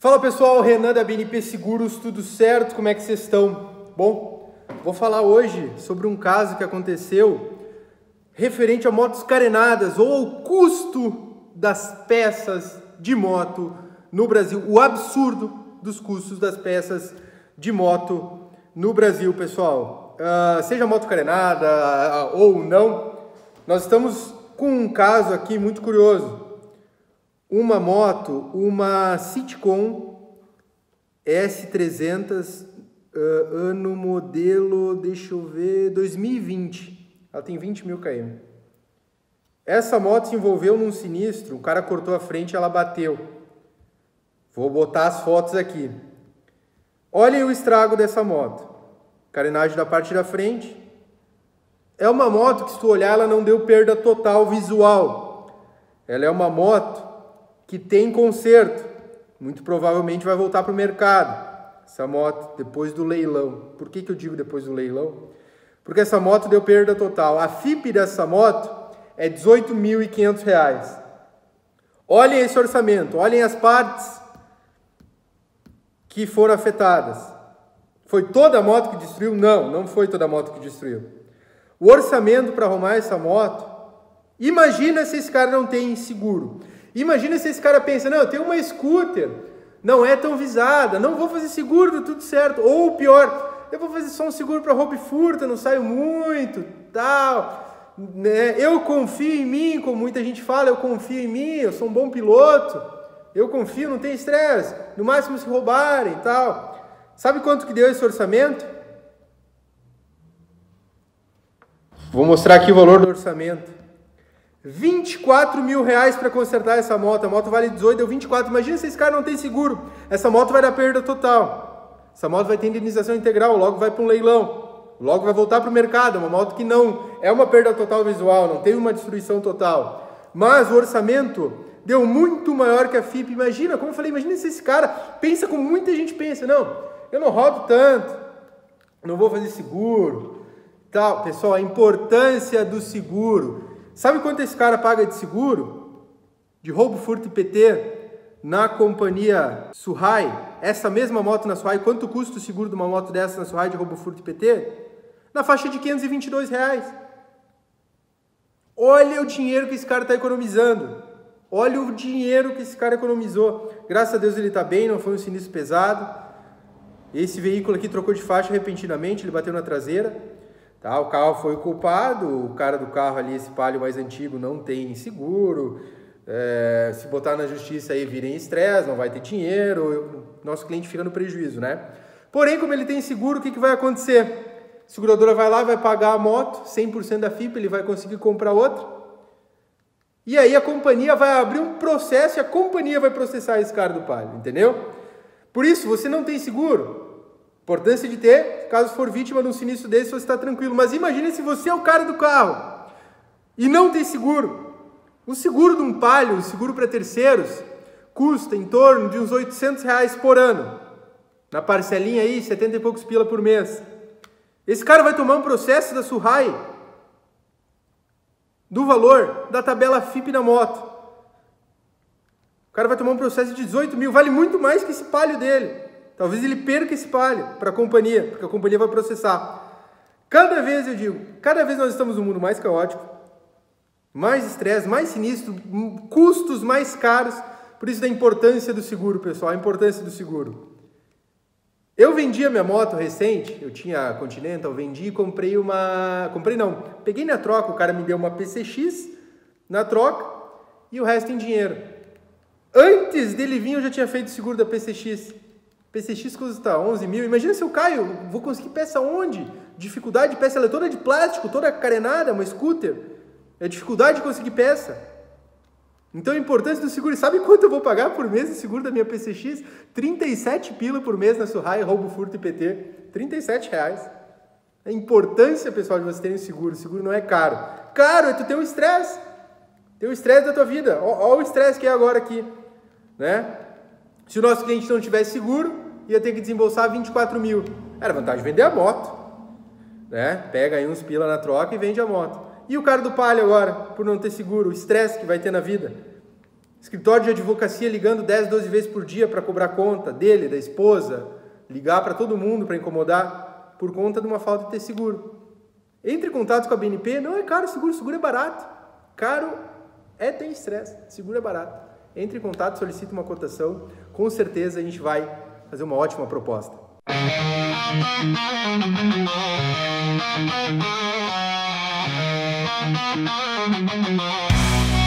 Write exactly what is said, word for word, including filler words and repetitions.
Fala pessoal, Renan da B N P Seguros, tudo certo? Como é que vocês estão? Bom, vou falar hoje sobre um caso que aconteceu referente a motos carenadas ou ao custo das peças de moto no Brasil, o absurdo dos custos das peças de moto no Brasil, pessoal. Uh, seja moto carenada uh, ou não, nós estamos com um caso aqui muito curioso. Uma moto, uma Citicon S trezentos, uh, ano modelo, deixa eu ver, dois mil e vinte. Ela tem vinte mil quilômetros. Essa moto se envolveu num sinistro, o cara cortou a frente e ela bateu. Vou botar as fotos aqui. Olhem o estrago dessa moto. Carenagem da parte da frente. É uma moto que, se tu olhar, ela não deu perda total visual. Ela é uma moto que tem conserto, muito provavelmente vai voltar para o mercado, essa moto, depois do leilão. Por que que eu digo depois do leilão? Porque essa moto deu perda total. A F I P dessa moto é dezoito mil e quinhentos reais. Olhem esse orçamento, olhem as partes que foram afetadas. Foi toda a moto que destruiu? Não, não foi toda a moto que destruiu. O orçamento para arrumar essa moto, imagina se esse cara não tem seguro. Imagina se esse cara pensa, não, eu tenho uma scooter, não é tão visada, não vou fazer seguro, tá tudo certo. Ou pior, eu vou fazer só um seguro para roubo e furto, não saio muito, tal. Né? Eu confio em mim, como muita gente fala, eu confio em mim, eu sou um bom piloto, eu confio, não tem estresse, no máximo se roubarem, tal. Sabe quanto que deu esse orçamento? Vou mostrar aqui o valor do orçamento. vinte e quatro mil reais para consertar essa moto. A moto vale dezoito, deu vinte e quatro. Imagina se esse cara não tem seguro. Essa moto vai dar perda total. Essa moto vai ter indenização integral, logo vai para um leilão. Logo vai voltar para o mercado. É uma moto que não é uma perda total visual, não tem uma destruição total. Mas o orçamento deu muito maior que a F I P. Imagina, como eu falei, imagina se esse cara pensa como muita gente pensa. Não, eu não rodo tanto, não vou fazer seguro. Tal. Pessoal, a importância do seguro. Sabe quanto esse cara paga de seguro? De roubo, furto e P T na companhia Suhai? Essa mesma moto na Suhai, quanto custa o seguro de uma moto dessa na Suhai de roubo, furto e P T? Na faixa de quinhentos e vinte e dois reais. Olha o dinheiro que esse cara está economizando. Olha o dinheiro que esse cara economizou. Graças a Deus ele está bem, não foi um sinistro pesado. Esse veículo aqui trocou de faixa repentinamente, ele bateu na traseira. Tá, o carro foi o culpado, o cara do carro ali, esse Palio mais antigo, não tem seguro, é, se botar na justiça aí vira em estresse, não vai ter dinheiro, nosso cliente fica no prejuízo, né? Porém, como ele tem seguro, o que, que vai acontecer? A seguradora vai lá, vai pagar a moto, cem por cento da F I P, ele vai conseguir comprar outra, e aí a companhia vai abrir um processo e a companhia vai processar esse cara do Palio, entendeu? Por isso, você não tem seguro. Importância de ter, caso for vítima de um sinistro desse, você está tranquilo. Mas imagine se você é o cara do carro e não tem seguro. O seguro de um Palio, o seguro para terceiros, custa em torno de uns oitocentos reais por ano. Na parcelinha aí, setenta e poucos pila por mês. Esse cara vai tomar um processo da Suhai do valor da tabela F I P na moto. O cara vai tomar um processo de dezoito mil, vale muito mais que esse Palio dele. Talvez ele perca esse Palio para a companhia, porque a companhia vai processar. Cada vez, eu digo, cada vez nós estamos num mundo mais caótico, mais estresse, mais sinistro, custos mais caros. Por isso da importância do seguro, pessoal, a importância do seguro. Eu vendi a minha moto recente, eu tinha a Continental, vendi e comprei uma... Comprei não, peguei na troca, o cara me deu uma P C X na troca e o resto em dinheiro. Antes dele vir eu já tinha feito o seguro da P C X. P C X custa onze mil. Imagina se eu caio, vou conseguir peça onde? Dificuldade de peça, ela é toda de plástico, toda carenada, uma scooter. É dificuldade de conseguir peça. Então a importância do seguro. Sabe quanto eu vou pagar por mês de seguro da minha P C X? trinta e sete pila por mês na Suhai, roubo, furto e P T. trinta e sete reais. A importância, pessoal, de você ter um seguro. O seguro não é caro. Caro é tu ter um estresse. Ter o estresse da tua vida. Olha o estresse que é agora aqui. Né? Se o nosso cliente não tivesse seguro, ia ter que desembolsar vinte e quatro mil. Era vantagem vender a moto. Né? Pega aí uns pila na troca e vende a moto. E o cara do Palio agora, por não ter seguro, o estresse que vai ter na vida. Escritório de advocacia ligando dez, doze vezes por dia para cobrar conta dele, da esposa, ligar para todo mundo para incomodar por conta de uma falta de ter seguro. Entre em contato com a B N P, não é caro seguro, seguro é barato. Caro é ter estresse, seguro é barato. Entre em contato, solicite uma cotação, com certeza a gente vai fazer uma ótima proposta. Música